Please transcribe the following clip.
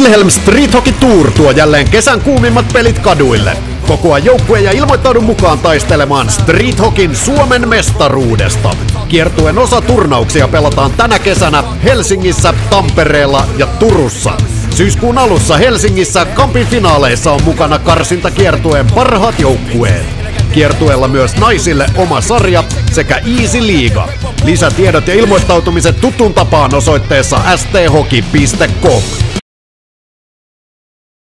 Wilhelm Street Hockey Tour tuo jälleen kesän kuumimmat pelit kaduille. Kokoa joukkue ja ilmoittaudu mukaan taistelemaan Street Hockeyn Suomen mestaruudesta. Kiertueen osa turnauksia pelataan tänä kesänä Helsingissä, Tampereella ja Turussa. Syyskuun alussa Helsingissä Kampin finaaleissa on mukana karsintakiertueen parhaat joukkueet. Kiertueella myös naisille oma sarja sekä Easy Liiga. Lisätiedot ja ilmoittautumiset tuttuun tapaan osoitteessa sthockey.com.